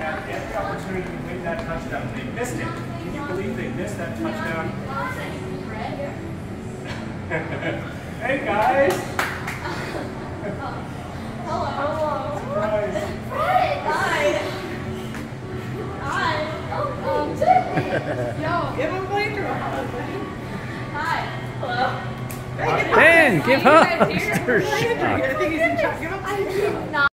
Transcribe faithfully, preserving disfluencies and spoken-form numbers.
had every opportunity to win that touchdown. They missed it. Can you believe they missed that touchdown? Hey guys! Hello. Hello. Surprise. Fred. Hi. Hi. Oh, um, yo, give him a wave. Hi. Hello. Ben, give hugs. I think he's in charge. Give him.